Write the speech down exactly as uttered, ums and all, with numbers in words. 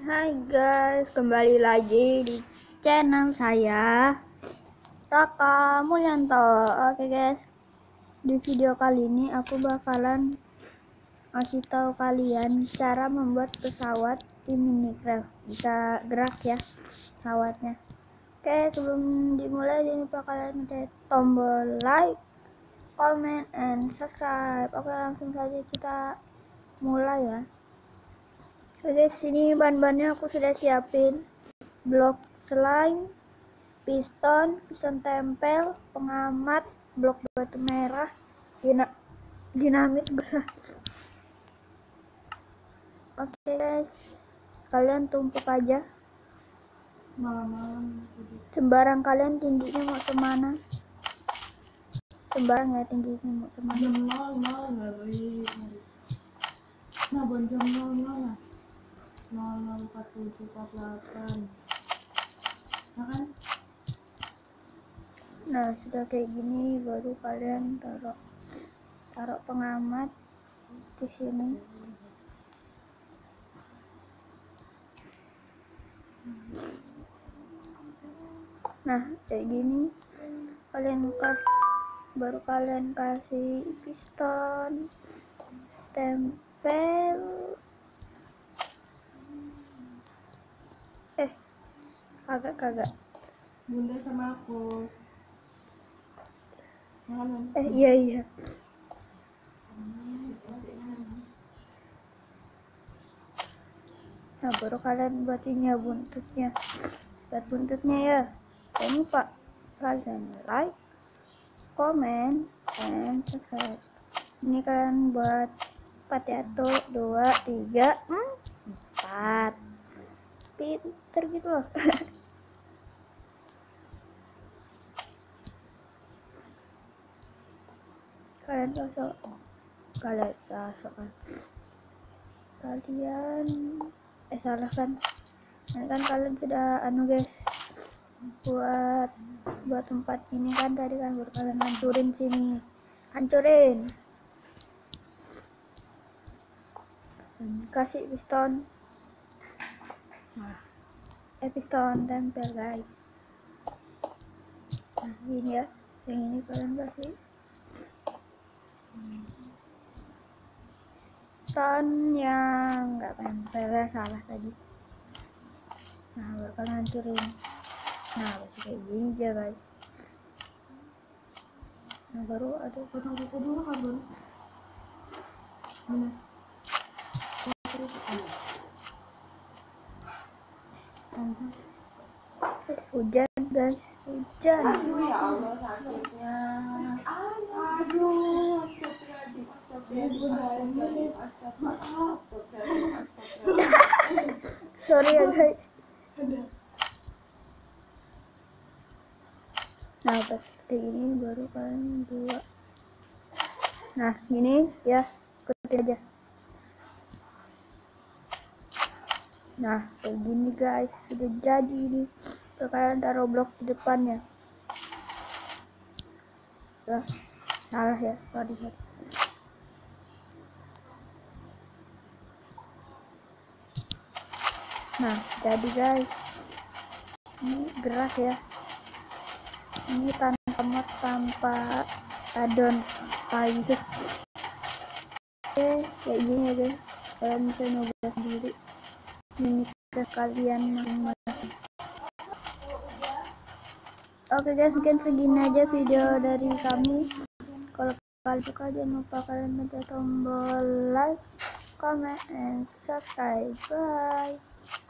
Hai guys, kembali lagi di channel saya Raka Mulyanto. Oke guys, di video kali ini aku bakalan kasih tahu kalian cara membuat pesawat di Minecraft, bisa gerak ya pesawatnya. Oke, sebelum dimulai jangan lupa kalian mencet tombol like, comment, and subscribe. Oke, langsung saja kita mulai ya. Oke, sini bahan-bahannya aku sudah siapin: blok slime, piston, piston tempel, pengamat, blok batu merah, dina dinamit besar. Oke guys, kalian tumpuk aja sembarang, kalian tingginya mau semana, sembarang ya tingginya mau semana. Nah, bonjol nol nol lah, nol nol empat tujuh empat delapan, nah kan? Nah sudah kayak gini, baru kalian taruh taruh pengamat di sini. Nah kayak gini, kalian kasih, baru kalian kasih piston tempel. Eh kagak kagak Bunda sama aku. eh iya iya Nah baru kalian buat ini ya, buntutnya. Buat buntutnya ya, jangan lupa kalian like, comment, and subscribe. Ini kalian buat empat ya, tuh dua tiga empat, pinter gitu loh. Kalian sosok kalian sosok kan kalian eh salah kan nah, kan kalian sudah anu guys, buat buat tempat ini kan tadi kan, baru kalian hancurin sini, hancurin, kasih piston. Nah, eh piston tempel guys. Nah ini ya, yang ini kalian kasih piston yang nggak tempel ya, salah tadi. Nah baru kalian hancurin. Nah masih kayak gini aja guys. Nah baru ada Potong kuku dulu kan, Bun? Mana? hujan guys, hujan. Aduh ya Allah, sakitnya. Aduh, astagfirullahaladzim, astagfirullahaladzim, astagfirullahaladzim, astagfirullahaladzim. Sorry ya guys. Nah pas kayak gini baru kalian dua. Nah gini ya, ikutin aja. Nah kayak gini guys, sudah jadi ini. Terus kalian taruh blok di depannya. Lah, salah ya, sorry sorry. Nah jadi guys, ini gerak ya, ini tanpa mod, tanpa addon kayu. Oke kayak gini ya guys, kalian bisa nyoba sendiri ini ke kalian masing-masing. Oke guys, mungkin segini aja video dari kami. Kalau kalian suka jangan lupa kalian pencet tombol like, comment, and subscribe. Bye.